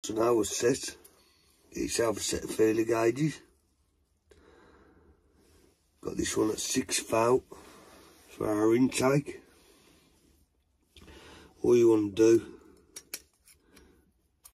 So now we're set. Get yourself a set of feeler gauges. Got this one at 6 volt for our intake. All you want to do